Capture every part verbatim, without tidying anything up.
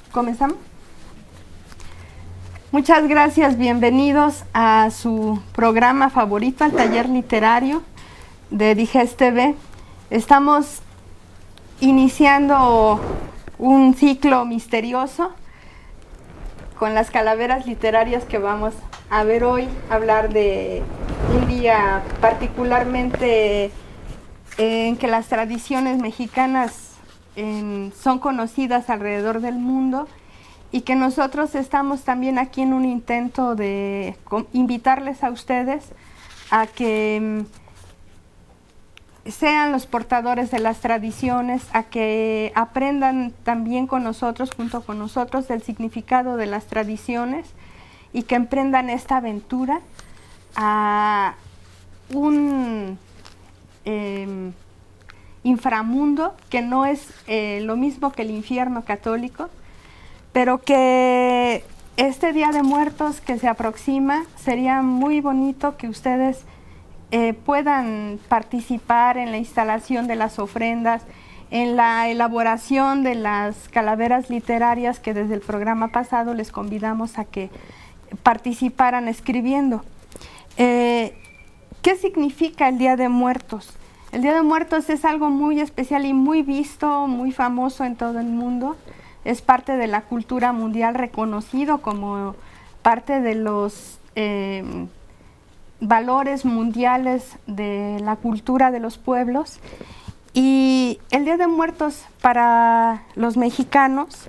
¿Comenzamos? Muchas gracias, bienvenidos a su programa favorito, al taller literario de Digest T V. Estamos iniciando un ciclo misterioso con las calaveras literarias que vamos a ver hoy, hablar de un día particularmente en que las tradiciones mexicanas eh, son conocidas alrededor del mundo y que nosotros estamos también aquí en un intento de invitarles a ustedes a que sean los portadores de las tradiciones, a que aprendan también con nosotros, junto con nosotros, del significado de las tradiciones y que emprendan esta aventura a un eh, inframundo que no es eh, lo mismo que el infierno católico, pero que este Día de Muertos que se aproxima, sería muy bonito que ustedes eh, puedan participar en la instalación de las ofrendas, en la elaboración de las calaveras literarias que desde el programa pasado les convidamos a que participaran escribiendo. Eh, ¿Qué significa el Día de Muertos? El Día de Muertos es algo muy especial y muy visto, muy famoso en todo el mundo. Es parte de la cultura mundial, reconocido como parte de los eh, valores mundiales de la cultura de los pueblos. Y el Día de Muertos para los mexicanos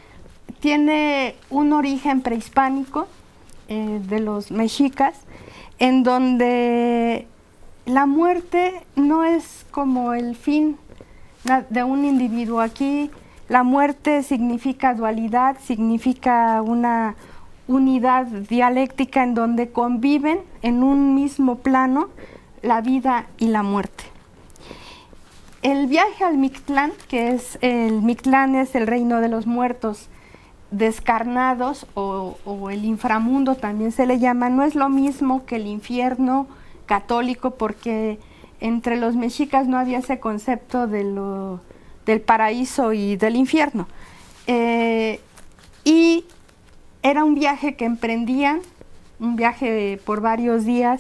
tiene un origen prehispánico eh, de los mexicas, en donde la muerte no es como el fin de un individuo. Aquí la muerte significa dualidad, significa una unidad dialéctica en donde conviven en un mismo plano la vida y la muerte. El viaje al Mictlán, que es el Mictlán es el reino de los muertos descarnados o, o el inframundo también se le llama, no es lo mismo que el infierno católico, porque entre los mexicas no había ese concepto de lo, del paraíso y del infierno. Eh, y era un viaje que emprendían, un viaje por varios días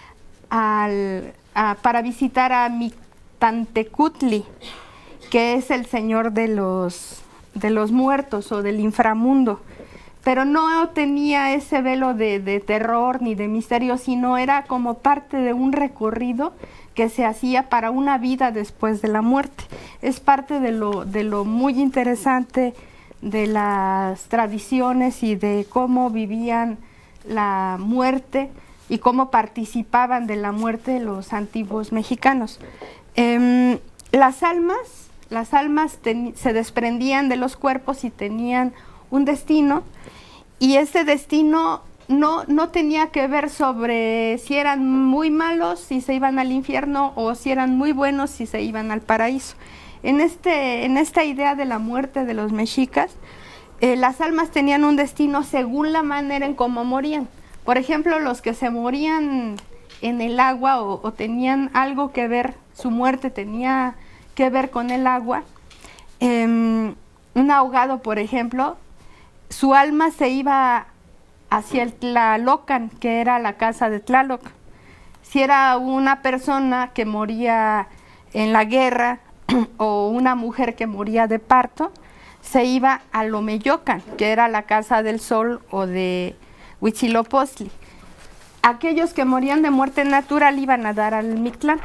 al, a, para visitar a Mictantecutli, que es el señor de los, de los muertos o del inframundo. Pero no tenía ese velo de, de terror ni de misterio, sino era como parte de un recorrido que se hacía para una vida después de la muerte. Es parte de lo, de lo muy interesante de las tradiciones y de cómo vivían la muerte y cómo participaban de la muerte los antiguos mexicanos. Eh, las almas, las almas se desprendían de los cuerpos y tenían un destino, y ese destino no, no tenía que ver sobre si eran muy malos, si se iban al infierno, o si eran muy buenos, si se iban al paraíso. En, este, en esta idea de la muerte de los mexicas, eh, las almas tenían un destino según la manera en cómo morían. Por ejemplo, los que se morían en el agua o, o tenían algo que ver, su muerte tenía que ver con el agua, eh, un ahogado, por ejemplo, su alma se iba hacia el Tlalocan, que era la casa de Tlaloc. Si era una persona que moría en la guerra o una mujer que moría de parto, se iba a Lomeyocan, que era la casa del sol o de Huitzilopochtli. Aquellos que morían de muerte natural iban a dar al Mictlán.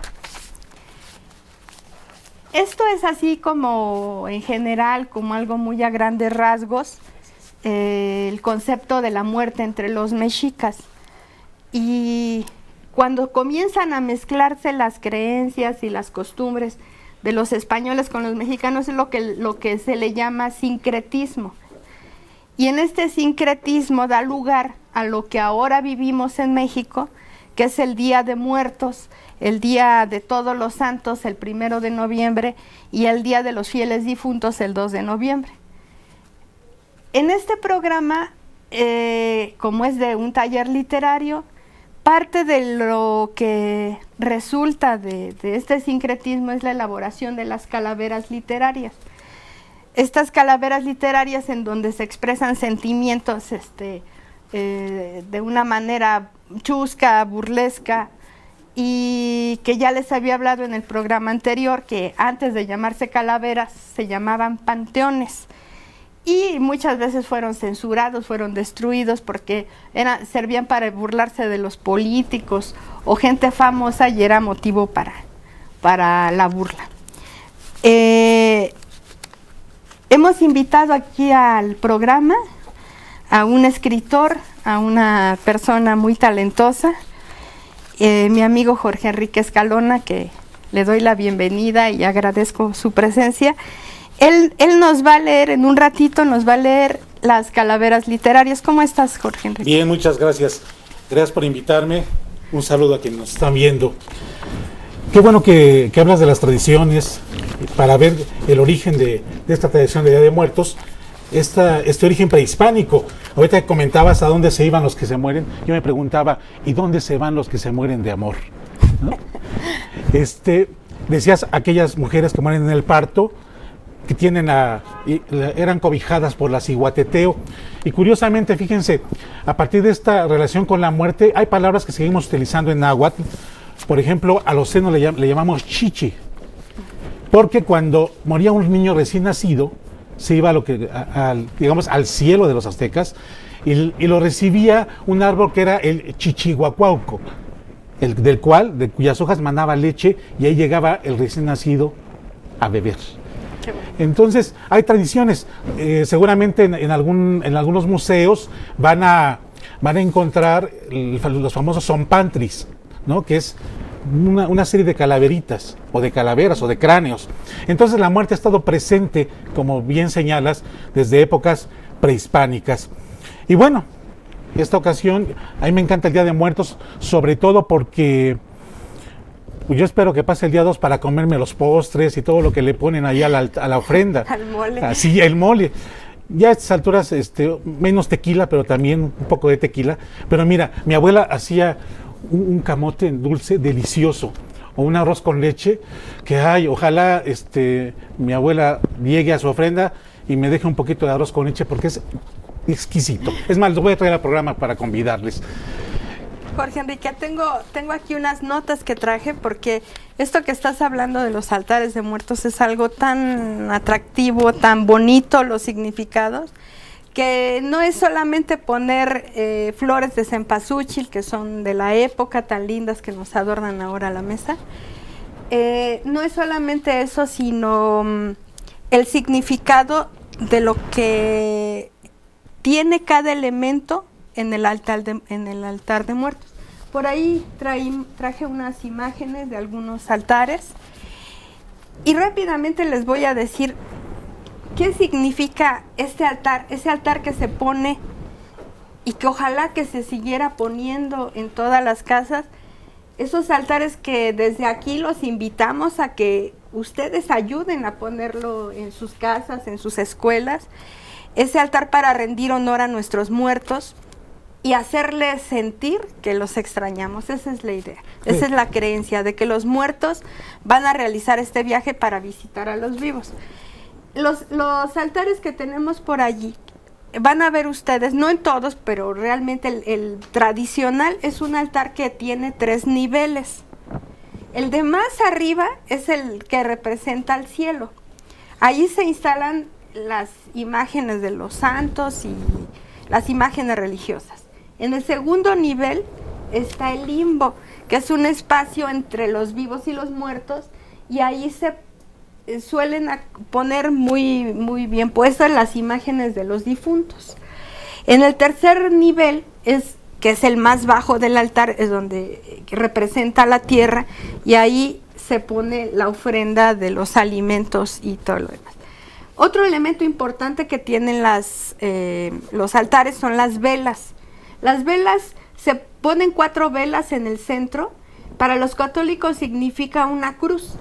Esto es así como en general, como algo muy a grandes rasgos, eh, el concepto de la muerte entre los mexicas. Y cuando comienzan a mezclarse las creencias y las costumbres de los españoles con los mexicanos, es lo que, lo que se le llama sincretismo. Y en este sincretismo da lugar a lo que ahora vivimos en México, que es el Día de Muertos, el Día de Todos los Santos, el primero de noviembre, y el Día de los Fieles Difuntos, el dos de noviembre. En este programa, eh, como es de un taller literario, parte de lo que resulta de, de este sincretismo es la elaboración de las calaveras literarias. estas calaveras literarias en donde se expresan sentimientos este, eh, de una manera chusca, burlesca, y que ya les había hablado en el programa anterior que antes de llamarse calaveras se llamaban panteones, y muchas veces fueron censurados, fueron destruidos porque era, servían para burlarse de los políticos o gente famosa, y era motivo para, para la burla. Eh, hemos invitado aquí al programa a un escritor, a una persona muy talentosa, Eh, mi amigo Jorge Enrique Escalona, que le doy la bienvenida y agradezco su presencia. Él, él nos va a leer, en un ratito nos va a leer las calaveras literarias. ¿Cómo estás, Jorge Enrique? Bien, muchas gracias. Gracias por invitarme. Un saludo a quienes nos están viendo. Qué bueno que, que hablas de las tradiciones, para ver el origen de, de esta tradición de Día de Muertos. Esta, este origen prehispánico. Ahorita comentabas a dónde se iban los que se mueren. Yo me preguntaba, ¿y dónde se van los que se mueren de amor? ¿No? Este, decías aquellas mujeres que mueren en el parto, que tienen a, eran cobijadas por la ciguateteo. Y curiosamente, fíjense, a partir de esta relación con la muerte, hay palabras que seguimos utilizando en náhuatl. Por ejemplo, a los senos le, llam le llamamos chichi, porque cuando moría un niño recién nacido, se iba a lo que, a, a, digamos, al cielo de los aztecas, y, y lo recibía un árbol que era el chichihuacuauco, el, del cual, de cuyas hojas manaba leche, y ahí llegaba el recién nacido a beber. Entonces, hay tradiciones. Eh, seguramente en, en, algún, en algunos museos van a, van a encontrar el, los famosos zompantris, ¿no? Que es Una, una serie de calaveritas, o de calaveras, o de cráneos. Entonces la muerte ha estado presente, como bien señalas, desde épocas prehispánicas. Y bueno, esta ocasión, a mí me encanta el Día de Muertos, sobre todo porque pues yo espero que pase el día dos para comerme los postres y todo lo que le ponen ahí a la, a la ofrenda. Al mole. Así, el mole. Ya a estas alturas, este, menos tequila, pero también un poco de tequila. Pero mira, mi abuela hacía Un, un camote dulce delicioso, o un arroz con leche, que ay, ojalá este, mi abuela llegue a su ofrenda y me deje un poquito de arroz con leche, porque es exquisito. Es más, lo voy a traer al programa para convidarles. Jorge Enrique, tengo, tengo aquí unas notas que traje, porque esto que estás hablando de los altares de muertos es algo tan atractivo, tan bonito, los significados, que no es solamente poner eh, flores de cempasúchil, que son de la época, tan lindas que nos adornan ahora la mesa. Eh, no es solamente eso, sino um, el significado de lo que tiene cada elemento en el altar de, en el altar de muertos. Por ahí traí, traje unas imágenes de algunos altares, y rápidamente les voy a decir ¿qué significa este altar? Ese altar que se pone y que ojalá que se siguiera poniendo en todas las casas. Esos altares que desde aquí los invitamos a que ustedes ayuden a ponerlo en sus casas, en sus escuelas. Ese altar para rendir honor a nuestros muertos y hacerles sentir que los extrañamos. Esa es la idea, esa sí. Es la creencia de que los muertos van a realizar este viaje para visitar a los vivos. Los, los altares que tenemos por allí, van a ver ustedes, no en todos, pero realmente el, el tradicional es un altar que tiene tres niveles. El de más arriba es el que representa el cielo. Ahí se instalan las imágenes de los santos y las imágenes religiosas. En el segundo nivel está el limbo, que es un espacio entre los vivos y los muertos, y ahí se suelen poner muy, muy bien puestas las imágenes de los difuntos. En el tercer nivel, es, que es el más bajo del altar, es donde representa la tierra, y ahí se pone la ofrenda de los alimentos y todo lo demás. Otro elemento importante que tienen las, eh, los altares son las velas. Las velas, se ponen cuatro velas en el centro. Para los católicos significa una cruz,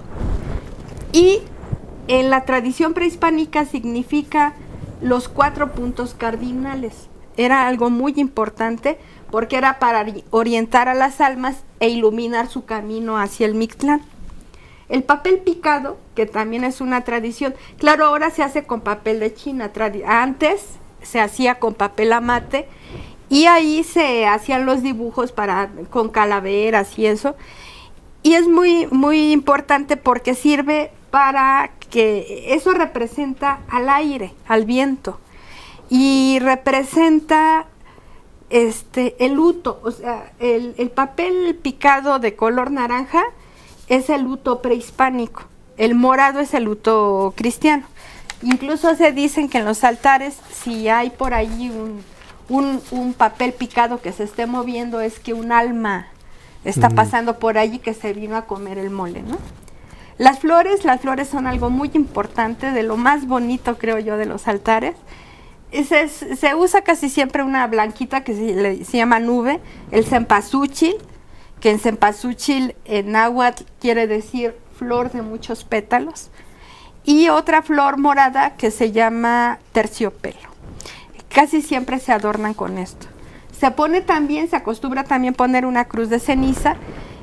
y en la tradición prehispánica significa los cuatro puntos cardinales. Era algo muy importante porque era para orientar a las almas e iluminar su camino hacia el Mictlán. El papel picado, que también es una tradición, claro, ahora se hace con papel de China, antes se hacía con papel amate, y ahí se hacían los dibujos para con calaveras y eso, y es muy, muy importante porque sirve para que eso representa al aire, al viento, y representa este el luto, o sea, el, el papel picado de color naranja es el luto prehispánico, el morado es el luto cristiano. Incluso se dicen que en los altares, si hay por allí un, un, un papel picado que se esté moviendo, es que un alma está mm. pasando por allí que se vino a comer el mole, ¿no? Las flores, las flores son algo muy importante, de lo más bonito, creo yo, de los altares. Se, se usa casi siempre una blanquita que se, le, se llama nube, el cempasúchil, que en cempasúchil en náhuatl quiere decir flor de muchos pétalos, y otra flor morada que se llama terciopelo. Casi siempre se adornan con esto. Se pone también, se acostumbra también poner una cruz de ceniza,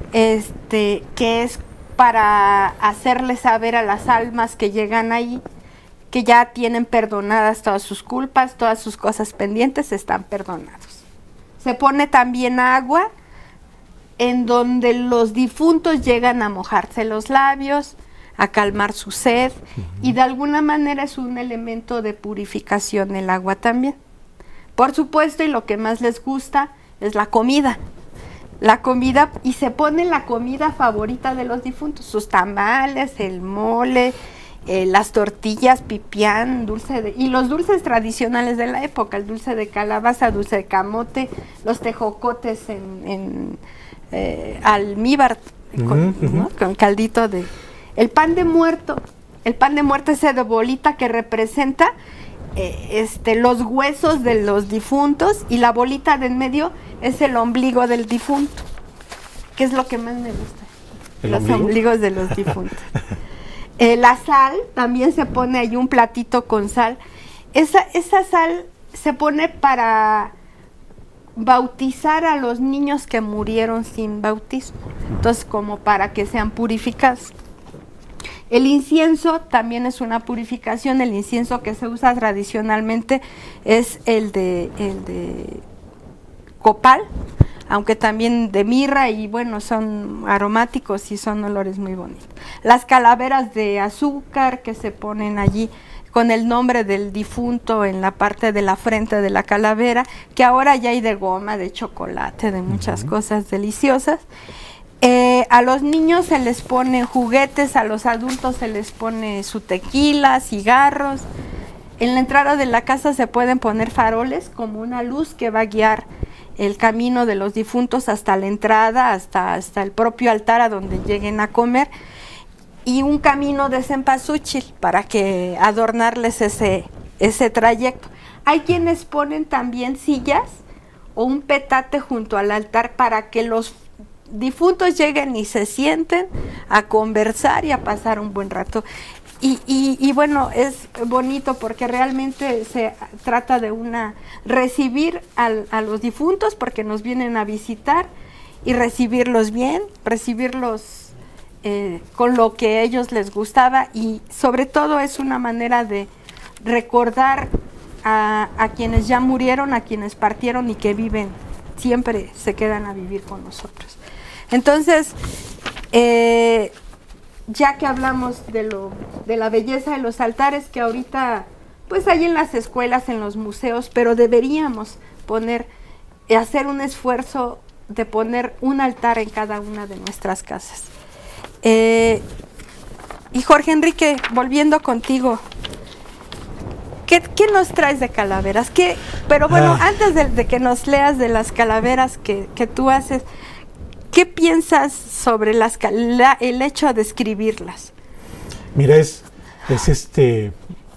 este, que es para hacerle saber a las almas que llegan ahí que ya tienen perdonadas todas sus culpas, todas sus cosas pendientes están perdonados. Se pone también agua en donde los difuntos llegan a mojarse los labios, a calmar su sed, uh-huh. y de alguna manera es un elemento de purificación el agua también. Por supuesto, y lo que más les gusta es la comida. La comida, y se pone la comida favorita de los difuntos, sus tamales, el mole, eh, las tortillas, pipián, dulce de, y los dulces tradicionales de la época, el dulce de calabaza, dulce de camote, los tejocotes en, en eh, almíbar, con, uh-huh. ¿no? con caldito de... El pan de muerto, el pan de muerto ese de bolita que representa eh, este, los huesos de los difuntos, y la bolita de en medio es el ombligo del difunto, que es lo que más me gusta, los ombligo? ombligos de los difuntos. eh, la sal, también se pone ahí un platito con sal, esa, esa sal se pone para bautizar a los niños que murieron sin bautismo, entonces como para que sean purificados. El incienso también es una purificación. El incienso que se usa tradicionalmente es el de, el de copal, aunque también de mirra, y bueno, son aromáticos y son olores muy bonitos. Las calaveras de azúcar que se ponen allí con el nombre del difunto en la parte de la frente de la calavera, que ahora ya hay de goma, de chocolate, de muchas uh-huh. cosas deliciosas. Eh, a los niños se les pone juguetes, a los adultos se les pone su tequila, cigarros. En la entrada de la casa se pueden poner faroles como una luz que va a guiar el camino de los difuntos hasta la entrada, hasta, hasta el propio altar a donde lleguen a comer, y un camino de cempasúchil para que adornarles ese, ese trayecto. Hay quienes ponen también sillas o un petate junto al altar para que los difuntos lleguen y se sienten a conversar y a pasar un buen rato. Y, y, y bueno, es bonito porque realmente se trata de una recibir al, a los difuntos porque nos vienen a visitar, y recibirlos bien, recibirlos eh, con lo que a ellos les gustaba, y sobre todo es una manera de recordar a, a quienes ya murieron, a quienes partieron y que viven, siempre se quedan a vivir con nosotros. Entonces, eh, ya que hablamos de, lo, de la belleza de los altares, que ahorita pues hay en las escuelas, en los museos, pero deberíamos poner, hacer un esfuerzo de poner un altar en cada una de nuestras casas. Eh, y Jorge Enrique, volviendo contigo, ¿qué, qué nos traes de calaveras? ¿Qué, pero bueno, ah. antes de, de que nos leas de las calaveras que, que tú haces, ¿qué piensas sobre las, la, el hecho de escribirlas? Mira, es, es este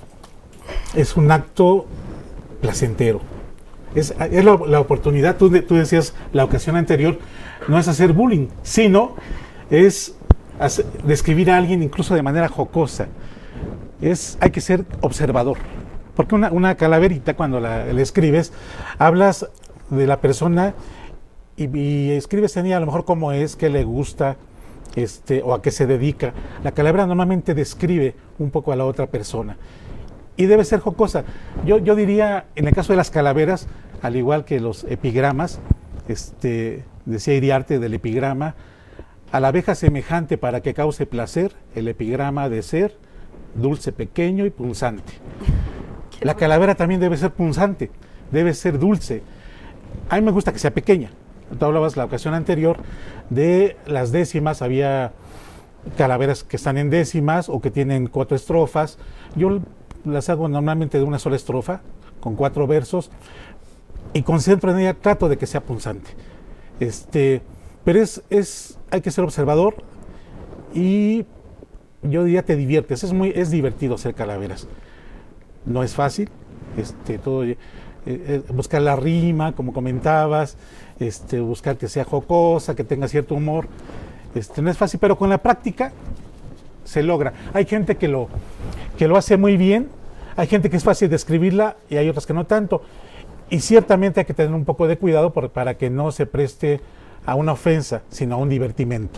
es un acto placentero. Es, es la, la oportunidad, tú, tú decías la ocasión anterior, no es hacer bullying, sino es hacer, describir a alguien incluso de manera jocosa. Es, hay que ser observador, porque una, una calaverita, cuando la, la escribes, hablas de la persona y, y escribes en ella a lo mejor cómo es, qué le gusta, este, o a qué se dedica. La calavera normalmente describe un poco a la otra persona y debe ser jocosa. Yo, yo diría, en el caso de las calaveras, al igual que los epigramas, este, decía Iriarte del epigrama, a la abeja semejante para que cause placer, el epigrama de ser dulce, pequeño y punzante. La calavera también debe ser punzante, debe ser dulce. A mí me gusta que sea pequeña. Tú hablabas la ocasión anterior de las décimas, había calaveras que están en décimas o que tienen cuatro estrofas. Yo las hago normalmente de una sola estrofa, con cuatro versos, y concentro en ella, trato de que sea punzante. Este, pero es, es, hay que ser observador y yo diría te diviertes, es, muy, es divertido hacer calaveras. No es fácil, este, todo, eh, eh, buscar la rima, como comentabas, este, buscar que sea jocosa, que tenga cierto humor. Este, no es fácil, pero con la práctica se logra. Hay gente que lo, que lo hace muy bien, hay gente que es fácil de escribirla y hay otras que no tanto. Y ciertamente hay que tener un poco de cuidado por, para que no se preste a una ofensa, sino a un divertimento.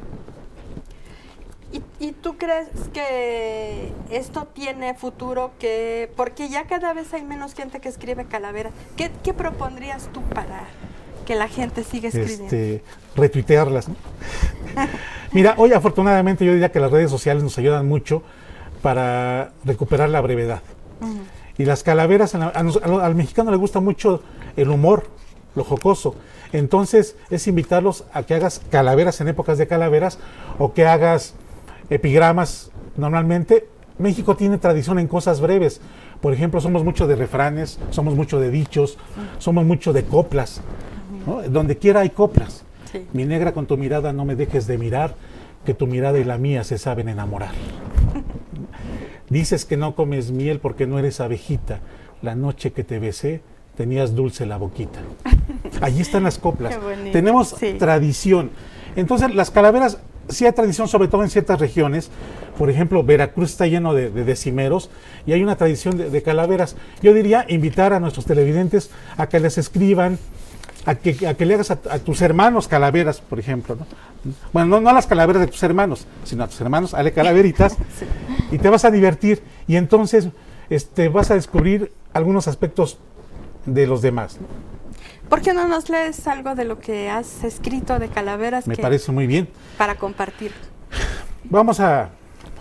¿Y, ¿Y tú crees que esto tiene futuro? Que porque ya cada vez hay menos gente que escribe calavera. ¿Qué, qué propondrías tú para que la gente siga escribiendo? Este, retuitearlas, ¿no? Mira, hoy afortunadamente yo diría que las redes sociales nos ayudan mucho para recuperar la brevedad. Uh-huh. Y las calaveras, a, a, a, al mexicano le gusta mucho el humor, lo jocoso. Entonces es invitarlos a que hagas calaveras en épocas de calaveras o que hagas epigramas. Normalmente México tiene tradición en cosas breves. Por ejemplo, somos mucho de refranes, somos mucho de dichos, uh-huh. somos mucho de coplas. ¿No? Donde quiera hay coplas. Sí. Mi negra, con tu mirada no me dejes de mirar, que tu mirada y la mía se saben enamorar. Dices que no comes miel porque no eres abejita. La noche que te besé tenías dulce la boquita. Allí están las coplas. Tenemos sí. tradición. Entonces las calaveras, sí hay tradición, sobre todo en ciertas regiones. Por ejemplo, Veracruz está lleno de, de decimeros y hay una tradición de, de calaveras. Yo diría invitar a nuestros televidentes a que les escriban, a que, a que le hagas a, a tus hermanos calaveras, por ejemplo, ¿no? Bueno, no, no a las calaveras de tus hermanos, sino a tus hermanos, hazle calaveritas sí. y te vas a divertir y entonces este, vas a descubrir algunos aspectos de los demás, ¿no? ¿Por qué no nos lees algo de lo que has escrito de calaveras? Me que, parece muy bien. Para compartir. Vamos a...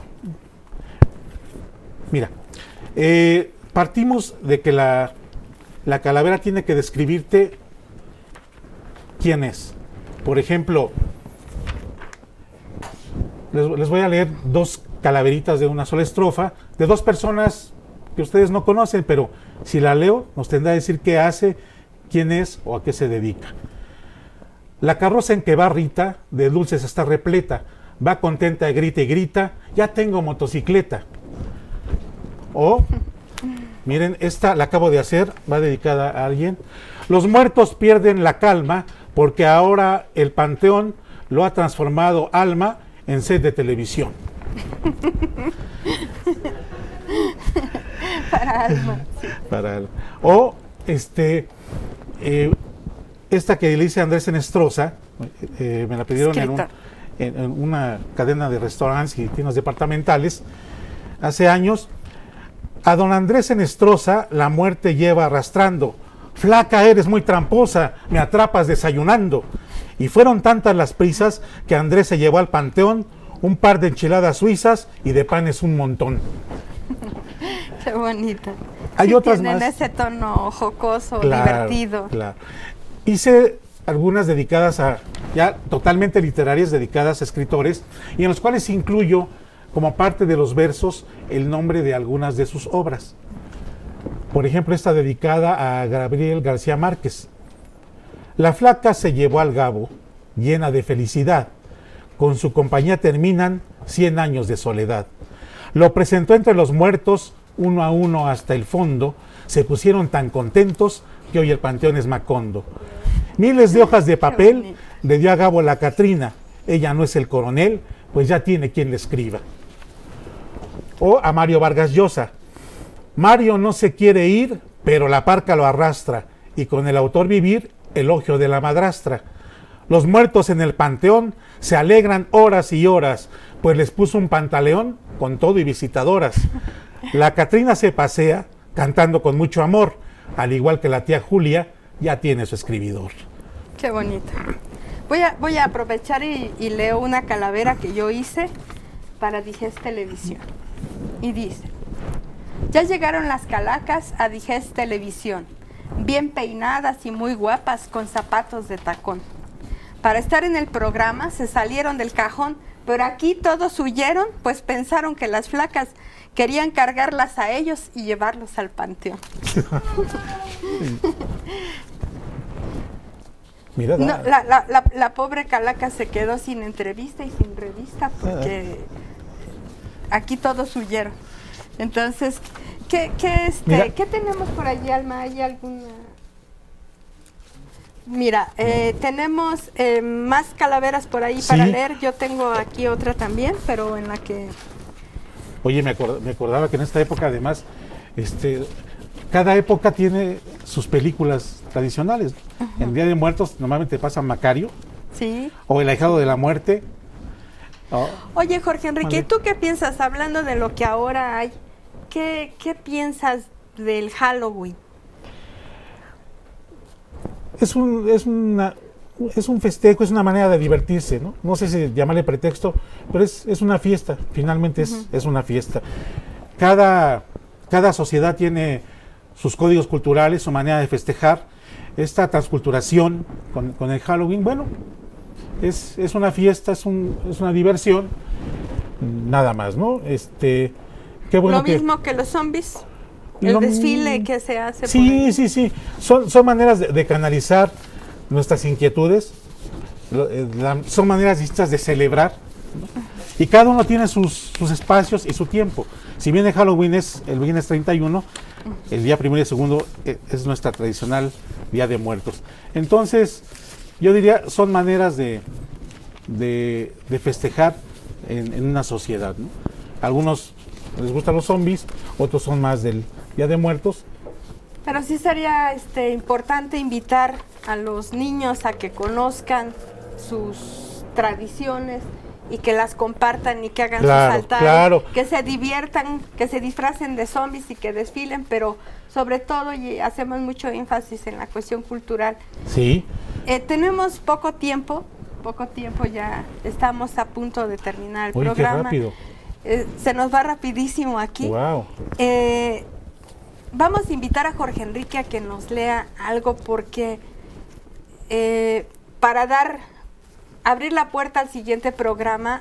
Mira, eh, partimos de que la, la calavera tiene que describirte quién es. Por ejemplo, les, les voy a leer dos calaveritas de una sola estrofa, de dos personas que ustedes no conocen, pero si la leo, nos tendrá que decir qué hace, quién es o a qué se dedica. La carroza en que va Rita, de dulces está repleta, va contenta, grita y grita, ya tengo motocicleta. O, miren, esta la acabo de hacer, va dedicada a alguien. Los muertos pierden la calma porque ahora el panteón lo ha transformado Alma en set de televisión. Para Alma. Sí. Para Alma. O, este, eh, esta que le dice Andrés Enestrosa, eh, me la pidieron en, un, en, en una cadena de restaurantes y tiendas departamentales hace años. A don Andrés Enestrosa la muerte lleva arrastrando. Flaca, eres muy tramposa, me atrapas desayunando. Y fueron tantas las prisas que Andrés se llevó al panteón un par de enchiladas suizas y de panes un montón. Qué bonita. Hay sí, otras tienen más. Ese tono jocoso, claro, divertido. Claro. Hice algunas dedicadas a, ya totalmente literarias, dedicadas a escritores, y en los cuales incluyo como parte de los versos el nombre de algunas de sus obras. Por ejemplo, esta dedicada a Gabriel García Márquez. La flaca se llevó al Gabo, llena de felicidad. Con su compañía terminan cien años de soledad. Lo presentó entre los muertos, uno a uno hasta el fondo. Se pusieron tan contentos que hoy el panteón es Macondo. Miles de hojas de papel le dio a Gabo la Catrina. Ella no es el coronel, pues ya tiene quien le escriba. O a Mario Vargas Llosa. Mario no se quiere ir, pero la parca lo arrastra, y con el autor vivir, elogio de la madrastra. Los muertos en el panteón se alegran horas y horas, pues les puso un pantaleón con todo y visitadoras. La Catrina se pasea cantando con mucho amor, al igual que la tía Julia ya tiene su escribidor. Qué bonito. Voy a, voy a aprovechar y, y leo una calavera que yo hice para Digest Televisión. Y dice: ya llegaron las calacas a Digest Televisión, bien peinadas y muy guapas con zapatos de tacón. Para estar en el programa se salieron del cajón, pero aquí todos huyeron, pues pensaron que las flacas querían cargarlas a ellos y llevarlos al panteón. Mira, no, la, la, la, la pobre calaca se quedó sin entrevista y sin revista porque aquí todos huyeron. Entonces, ¿qué, qué, este, ¿qué tenemos por allí, Alma? ¿Hay alguna...? Mira, eh, tenemos eh, más calaveras por ahí sí. para leer. Yo tengo aquí otra también, pero en la que... Oye, me, acord me acordaba que en esta época, además, este, cada época tiene sus películas tradicionales. Uh-huh. En Día de Muertos normalmente pasa Macario. Sí. O El ahijado de la muerte. Oh. Oye, Jorge Enrique, ¿tú qué piensas, hablando de lo que ahora hay? ¿Qué, qué piensas del Halloween? Es un, es, una, es un festejo, es una manera de divertirse, ¿no? No sé si llamarle pretexto, pero es, es una fiesta, finalmente es, uh-huh. es una fiesta. Cada, cada sociedad tiene sus códigos culturales, su manera de festejar. Esta transculturación con, con el Halloween, bueno, es, es una fiesta, es, un, es una diversión, nada más, ¿no? Este, qué bueno Lo que, mismo que los zombies. El lo, desfile que se hace. Sí, sí, sí. Son, son maneras de, de canalizar nuestras inquietudes. La, son maneras distintas de celebrar, ¿no? Y cada uno tiene sus, sus espacios y su tiempo. Si bien el Halloween es el viernes treinta y uno, el día primero y segundo es nuestra tradicional Día de Muertos. Entonces, yo diría, son maneras de, de, de festejar en, en una sociedad, ¿no? Algunos les gustan los zombies, otros son más del Día de Muertos. Pero sí sería este, importante invitar a los niños a que conozcan sus tradiciones y que las compartan y que hagan claro, sus altares, claro. que se diviertan, que se disfracen de zombies y que desfilen, pero sobre todo, y hacemos mucho énfasis en la cuestión cultural. Sí. Eh, tenemos poco tiempo, poco tiempo, ya estamos a punto de terminar el Uy, programa. qué rápido. Eh, se nos va rapidísimo aquí. Wow. Eh, vamos a invitar a Jorge Enrique a que nos lea algo porque eh, para dar, abrir la puerta al siguiente programa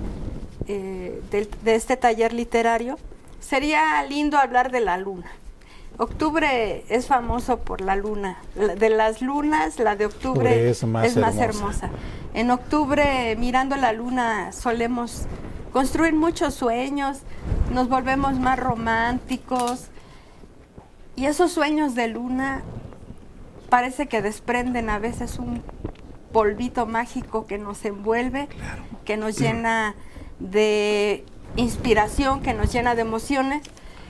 eh, de, de este taller literario, sería lindo hablar de la luna. Octubre es famoso por la luna. La, de las lunas, la de octubre es más, es más hermosa. hermosa. En octubre, mirando la luna, solemos construir muchos sueños, nos volvemos más románticos y esos sueños de luna parece que desprenden a veces un polvito mágico que nos envuelve, claro. que nos llena de inspiración, que nos llena de emociones.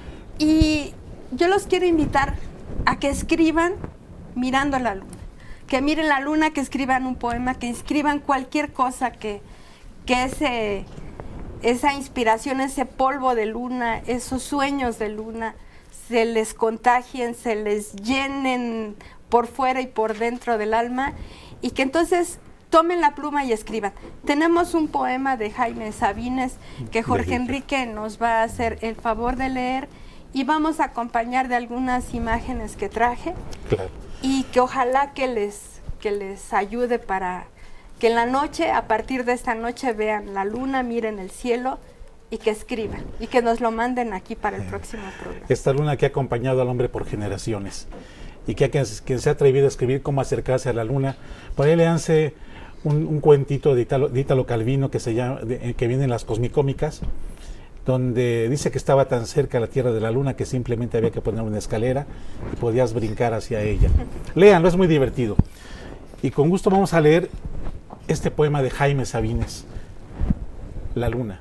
Y yo los quiero invitar a que escriban mirando la luna, que miren la luna, que escriban un poema, que escriban cualquier cosa que, que ese... esa inspiración, ese polvo de luna, esos sueños de luna, se les contagien, se les llenen por fuera y por dentro del alma, y que entonces tomen la pluma y escriban. Tenemos un poema de Jaime Sabines que Jorge Enrique nos va a hacer el favor de leer, y vamos a acompañar de algunas imágenes que traje, claro. y que ojalá que les, que les ayude para... que en la noche, a partir de esta noche, vean la luna, miren el cielo y que escriban y que nos lo manden aquí para el eh, próximo programa. Esta luna que ha acompañado al hombre por generaciones y que a quien, quien se ha atrevido a escribir cómo acercarse a la luna, por ahí léanse un, un cuentito de Italo, de Italo Calvino que, se llama, de, que viene en las Cosmicómicas, donde dice que estaba tan cerca la Tierra de la Luna que simplemente había que poner una escalera y podías brincar hacia ella. Léanlo, es muy divertido. Y con gusto vamos a leer este poema de Jaime Sabines, La luna.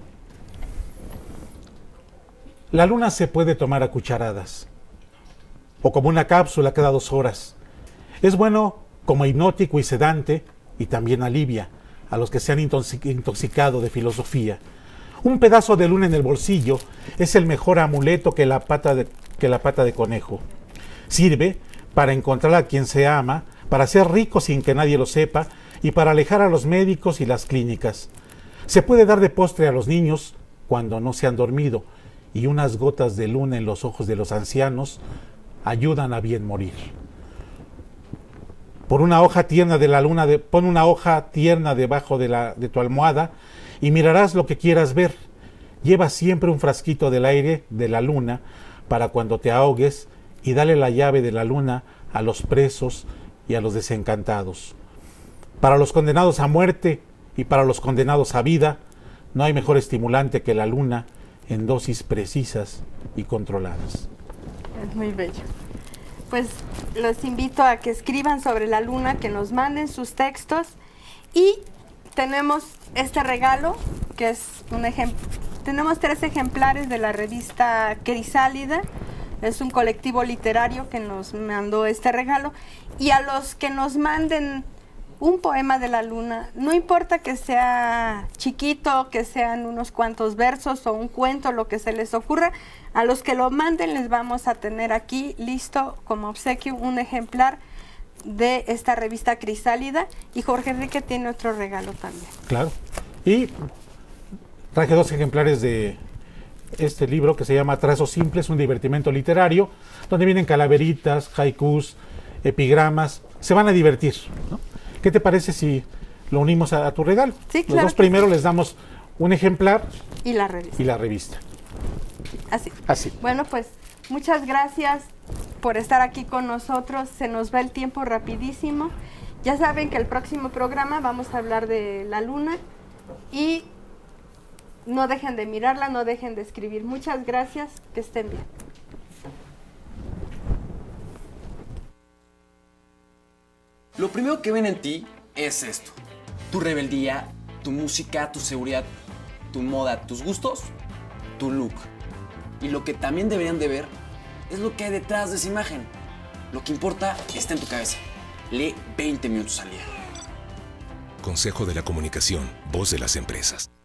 La luna se puede tomar a cucharadas, o como una cápsula cada dos horas. Es bueno, como hipnótico y sedante, y también alivia a los que se han intoxicado de filosofía. Un pedazo de luna en el bolsillo es el mejor amuleto que la pata de, que la pata de conejo. Sirve para encontrar a quien se ama, para ser rico sin que nadie lo sepa y para alejar a los médicos y las clínicas. Se puede dar de postre a los niños cuando no se han dormido, y unas gotas de luna en los ojos de los ancianos ayudan a bien morir. Por una hoja tierna de la luna, de, pon una hoja tierna debajo de, la, de tu almohada y mirarás lo que quieras ver. Lleva siempre un frasquito del aire de la luna para cuando te ahogues y dale la llave de la luna a los presos y a los desencantados. Para los condenados a muerte y para los condenados a vida, no hay mejor estimulante que la luna en dosis precisas y controladas. Es muy bello. Pues los invito a que escriban sobre la luna, que nos manden sus textos, y tenemos este regalo que es un ejemplo. Tenemos tres ejemplares de la revista Crisálida. Es un colectivo literario que nos mandó este regalo, y a los que nos manden un poema de la luna, no importa que sea chiquito, que sean unos cuantos versos o un cuento, lo que se les ocurra, a los que lo manden les vamos a tener aquí listo como obsequio un ejemplar de esta revista Crisálida, y Jorge Enrique tiene otro regalo también. Claro, y traje dos ejemplares de este libro que se llama Trazos Simples, un divertimento literario, donde vienen calaveritas, haikus, epigramas. Se van a divertir, ¿no? ¿Qué te parece si lo unimos a, a tu regalo? Sí, claro. Los dos primero sí. Les damos un ejemplar y la revista. Y la revista. Así. Así. Bueno, pues muchas gracias por estar aquí con nosotros. Se nos va el tiempo rapidísimo. Ya saben que el próximo programa vamos a hablar de la luna, y no dejen de mirarla, no dejen de escribir. Muchas gracias, que estén bien. Lo primero que ven en ti es esto: tu rebeldía, tu música, tu seguridad, tu moda, tus gustos, tu look. Y lo que también deberían de ver es lo que hay detrás de esa imagen. Lo que importa está en tu cabeza. Lee veinte minutos al día. Consejo de la Comunicación, voz de las empresas.